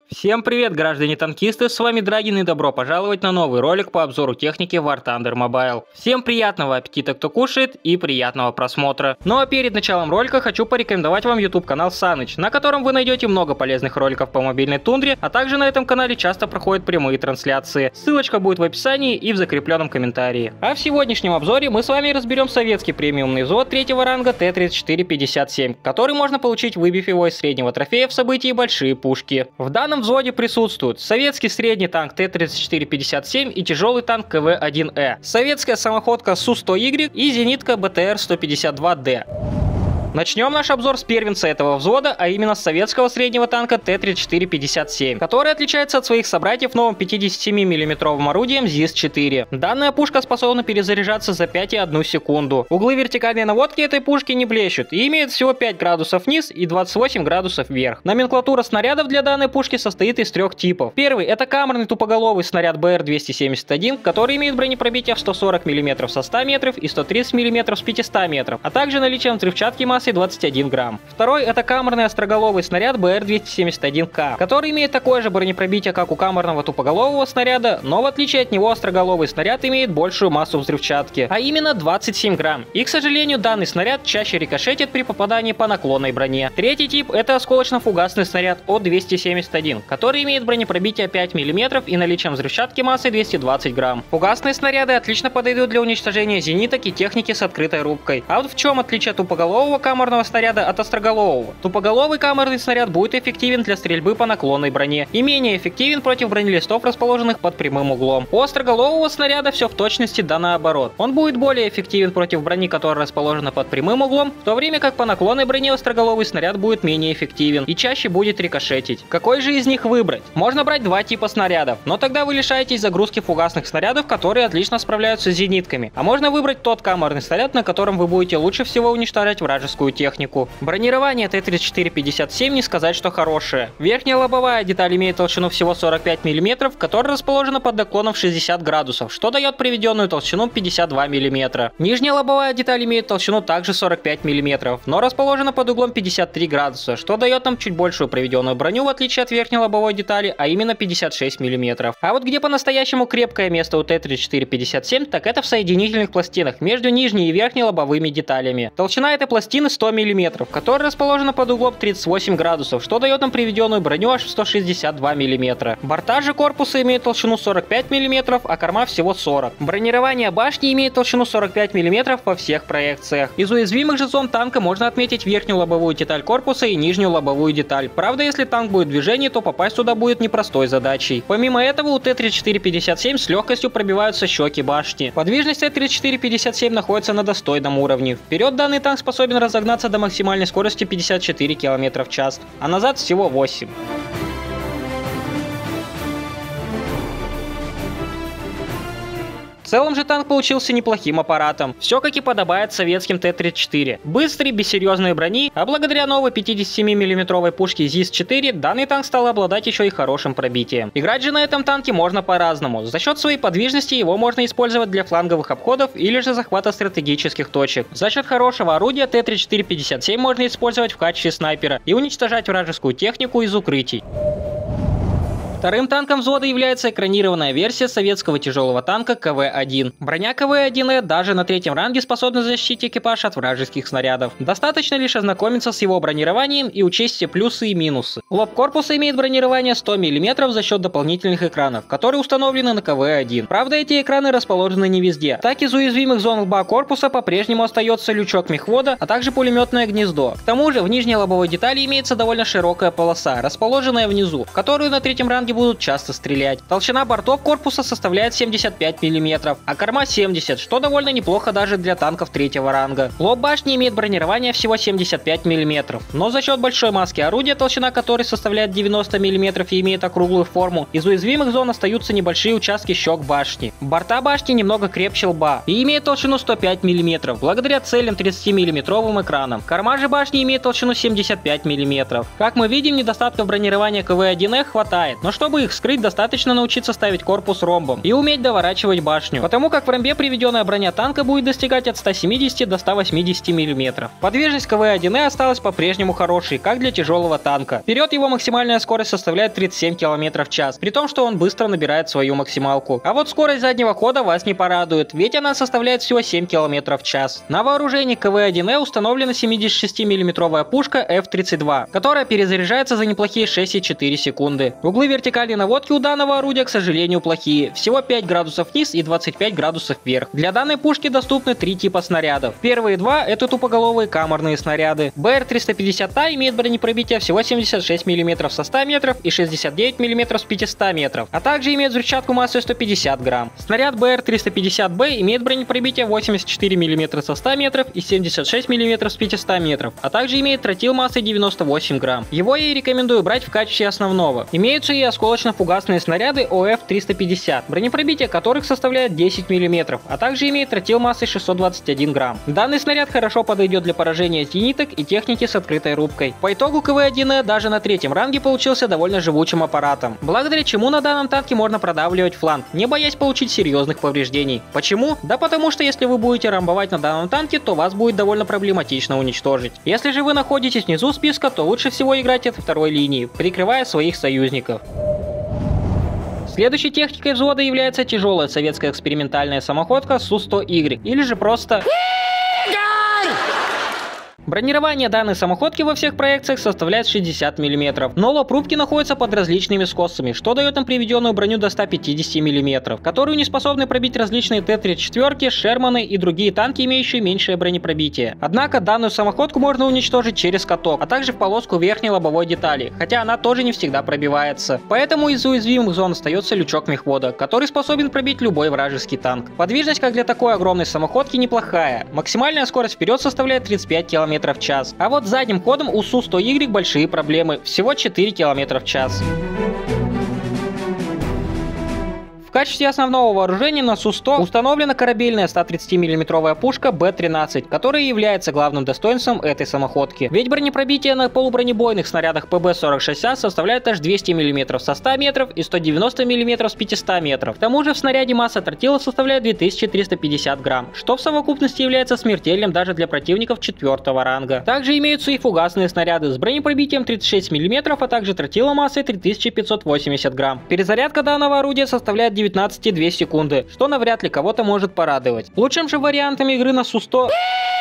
Всем привет, граждане-танкисты, с вами Драгин и добро пожаловать на новый ролик по обзору техники War Thunder Mobile. Всем приятного аппетита, кто кушает, и приятного просмотра. Ну а перед началом ролика хочу порекомендовать вам YouTube канал Саныч, на котором вы найдете много полезных роликов по мобильной тундре, а также на этом канале часто проходят прямые трансляции. Ссылочка будет в описании и в закрепленном комментарии. А в сегодняшнем обзоре мы с вами разберем советский премиумный взвод третьего ранга Т-34-57, который можно получить, выбив его из среднего трофея в событии «Большие пушки». В данном взводе присутствуют советский средний танк Т-34-57 и тяжелый танк КВ-1Э, советская самоходка Су-100Y и зенитка БТР-152Д. Начнем наш обзор с первенца этого взвода, а именно с советского среднего танка Т-34-57, который отличается от своих собратьев новым 57 мм орудием ЗИС-4. Данная пушка способна перезаряжаться за 5,1 секунду. Углы вертикальной наводки этой пушки не блещут и имеют всего 5 градусов вниз и 28 градусов вверх. Номенклатура снарядов для данной пушки состоит из трех типов. Первый — это камерный тупоголовый снаряд БР-271, который имеет бронепробитие в 140 мм со 100 метров и 130 мм с 500 метров, а также наличием взрывчатки массой 21 грамм. Второй — это камерный остроголовый снаряд БР-271К, который имеет такое же бронепробитие, как у камерного тупоголового снаряда, но в отличие от него остроголовый снаряд имеет большую массу взрывчатки, а именно 27 грамм. И, к сожалению, данный снаряд чаще рикошетит при попадании по наклонной броне. Третий тип — это осколочно-фугасный снаряд О-271, который имеет бронепробитие 5 мм и наличием взрывчатки массой 220 грамм. Фугасные снаряды отлично подойдут для уничтожения зениток и техники с открытой рубкой. А вот в чем отличие тупоголового камерного снаряда от остроголового? Тупоголовый камерный снаряд будет эффективен для стрельбы по наклонной броне и менее эффективен против бронелистов, расположенных под прямым углом. У остроголового снаряда все в точности да наоборот. Он будет более эффективен против брони, которая расположена под прямым углом, в то время как по наклонной броне остроголовый снаряд будет менее эффективен и чаще будет рикошетить. Какой же из них выбрать? Можно брать два типа снарядов, но тогда вы лишаетесь загрузки фугасных снарядов, которые отлично справляются с зенитками. А можно выбрать тот камерный снаряд, на котором вы будете лучше всего уничтожать вражескую технику. Бронирование Т-34-57 не сказать, что хорошее. Верхняя лобовая деталь имеет толщину всего 45 мм, которая расположена под наклоном в 60 градусов, что дает приведенную толщину 52 мм. Нижняя лобовая деталь имеет толщину также 45 мм, но расположена под углом 53 градуса, что дает нам чуть большую приведенную броню, в отличие от верхней лобовой детали, а именно 56 мм. А вот где по-настоящему крепкое место у Т-34-57, так это в соединительных пластинах между нижней и верхней лобовыми деталями. Толщина этой пластины 100 мм, которая расположена под углом 38 градусов, что дает нам приведенную броню аж в 162 мм. Борта же корпуса имеют толщину 45 мм, а корма всего 40. Бронирование башни имеет толщину 45 мм по всех проекциях. Из уязвимых же зон танка можно отметить верхнюю лобовую деталь корпуса и нижнюю лобовую деталь. Правда, если танк будет в движении, то попасть туда будет непростой задачей. Помимо этого, у Т-34-57 с легкостью пробиваются щеки башни. Подвижность Т-34-57 находится на достойном уровне. Вперед данный танк способен разогнаться до максимальной скорости 54 км в час, а назад всего 8. В целом же танк получился неплохим аппаратом. Все как и подобает советским Т-34. Быстрый, без серьезной брони, а благодаря новой 57 мм пушке ЗИС-4 данный танк стал обладать еще и хорошим пробитием. Играть же на этом танке можно по-разному. За счет своей подвижности его можно использовать для фланговых обходов или же захвата стратегических точек. За счет хорошего орудия Т-34-57 можно использовать в качестве снайпера и уничтожать вражескую технику из укрытий. Вторым танком взвода является экранированная версия советского тяжелого танка КВ-1. Броня КВ-1Э даже на третьем ранге способна защитить экипаж от вражеских снарядов. Достаточно лишь ознакомиться с его бронированием и учесть все плюсы и минусы. Лоб корпуса имеет бронирование 100 мм за счет дополнительных экранов, которые установлены на КВ-1. Правда, эти экраны расположены не везде. Так, из уязвимых зон лба корпуса по-прежнему остается лючок мехвода, а также пулеметное гнездо. К тому же в нижней лобовой детали имеется довольно широкая полоса, расположенная внизу, в которую на третьем ранге будут часто стрелять. Толщина бортов корпуса составляет 75 мм, а корма 70, что довольно неплохо даже для танков третьего ранга. Лоб башни имеет бронирование всего 75 мм, но за счет большой маски орудия, толщина которой составляет 90 мм и имеет округлую форму, из уязвимых зон остаются небольшие участки щек башни. Борта башни немного крепче лба и имеет толщину 105 мм, благодаря цельным 30 мм экранам. Корма же башни имеет толщину 75 мм. Как мы видим, недостатков бронирования КВ-1Э хватает, но чтобы их скрыть, достаточно научиться ставить корпус ромбом и уметь доворачивать башню, потому как в ромбе приведенная броня танка будет достигать от 170 до 180 мм. Подвижность КВ-1Э осталась по-прежнему хорошей, как для тяжелого танка. Вперед его максимальная скорость составляет 37 км в час, при том, что он быстро набирает свою максималку. А вот скорость заднего хода вас не порадует, ведь она составляет всего 7 км в час. На вооружении КВ-1Э установлена 76 мм пушка F-32, которая перезаряжается за неплохие 6,4 секунды. Углы вертикальной наводки у данного орудия, к сожалению, плохие. Всего 5 градусов вниз и 25 градусов вверх. Для данной пушки доступны 3 типа снарядов. Первые два — это тупоголовые камерные снаряды. БР-350А имеет бронепробитие всего 76 мм со 100 метров и 69 мм с 500 метров, а также имеет взрывчатку массой 150 грамм. Снаряд БР-350Б имеет бронепробитие 84 мм со 100 метров и 76 мм с 500 метров, а также имеет тротил массой 98 грамм. Его я и рекомендую брать в качестве основного. Имеются и осколочно-фугасные снаряды ОФ-350, бронепробитие которых составляет 10 мм, а также имеет тротил массой 621 грамм. Данный снаряд хорошо подойдет для поражения зениток и техники с открытой рубкой. По итогу КВ-1Э даже на третьем ранге получился довольно живучим аппаратом, благодаря чему на данном танке можно продавливать фланг, не боясь получить серьезных повреждений. Почему? Да потому что если вы будете рамбовать на данном танке, то вас будет довольно проблематично уничтожить. Если же вы находитесь внизу списка, то лучше всего играть от второй линии, прикрывая своих союзников. Следующей техникой взвода является тяжелая советская экспериментальная самоходка Су-100Y, или же просто... Бронирование данной самоходки во всех проекциях составляет 60 мм, но лоб рубки находится под различными скосами, что дает нам приведенную броню до 150 мм, которую не способны пробить различные Т-34, Шерманы и другие танки, имеющие меньшее бронепробитие. Однако данную самоходку можно уничтожить через каток, а также в полоску верхней лобовой детали, хотя она тоже не всегда пробивается. Поэтому из уязвимых зон остается лючок мехвода, который способен пробить любой вражеский танк. Подвижность, как для такой огромной самоходки, неплохая. Максимальная скорость вперед составляет 35 км в час. А вот с задним ходом у Су-100Y большие проблемы, всего 4 км в час. В качестве основного вооружения на Су-100 установлена корабельная 130 мм пушка Б-13, которая является главным достоинством этой самоходки. Ведь бронепробитие на полубронебойных снарядах ПБ-46А составляет аж 200 мм со 100 метров и 190 мм с 500 метров. К тому же в снаряде масса тротила составляет 2350 грамм, что в совокупности является смертельным даже для противников 4-го ранга. Также имеются и фугасные снаряды с бронепробитием 36 мм, а также тротила массой 3580 грамм. Перезарядка данного орудия составляет 19,2 секунды, что навряд ли кого-то может порадовать. Лучшим же вариантом игры на Су-100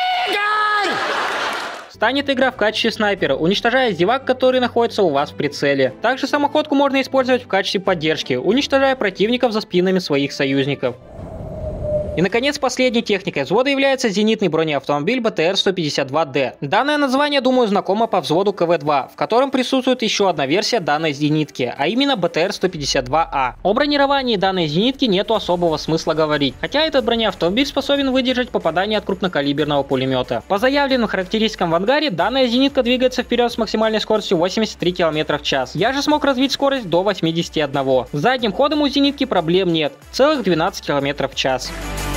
станет игра в качестве снайпера, уничтожая зевак, который находится у вас в прицеле. Также самоходку можно использовать в качестве поддержки, уничтожая противников за спинами своих союзников. И, наконец, последней техникой взвода является зенитный бронеавтомобиль БТР-152Д. Данное название, думаю, знакомо по взводу КВ-2, в котором присутствует еще одна версия данной зенитки, а именно БТР-152А. О бронировании данной зенитки нету особого смысла говорить, хотя этот бронеавтомобиль способен выдержать попадание от крупнокалиберного пулемета. По заявленным характеристикам в ангаре, данная зенитка двигается вперед с максимальной скоростью 83 км в час. Я же смог развить скорость до 81. С задним ходом у зенитки проблем нет, целых 12 км в час.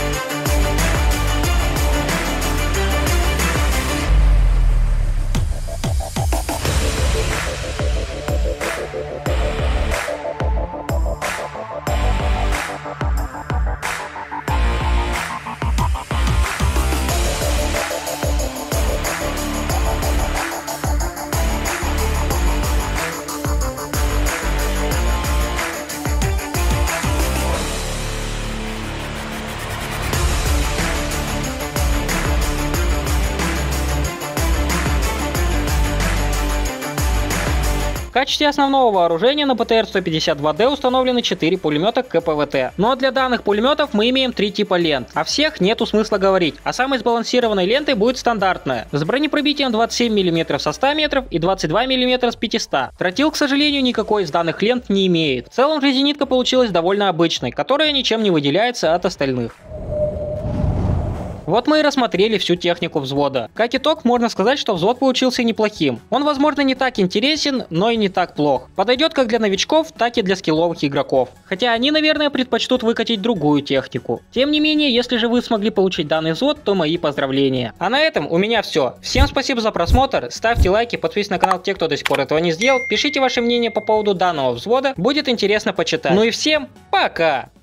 В качестве основного вооружения на БТР-152Д установлены 4 пулемета КПВТ. Но для данных пулеметов мы имеем 3 типа лент. О всех нету смысла говорить, а самой сбалансированной лентой будет стандартная, с бронепробитием 27 мм со 100 метров и 22 мм с 500. Тротил, к сожалению, никакой из данных лент не имеет. В целом же зенитка получилась довольно обычной, которая ничем не выделяется от остальных. Вот мы и рассмотрели всю технику взвода. Как итог, можно сказать, что взвод получился неплохим. Он, возможно, не так интересен, но и не так плох. Подойдет как для новичков, так и для скилловых игроков. Хотя они, наверное, предпочтут выкатить другую технику. Тем не менее, если же вы смогли получить данный взвод, то мои поздравления. А на этом у меня все. Всем спасибо за просмотр, ставьте лайки, подписывайтесь на канал те, кто до сих пор этого не сделал, пишите ваше мнение по поводу данного взвода, будет интересно почитать. Ну и всем пока!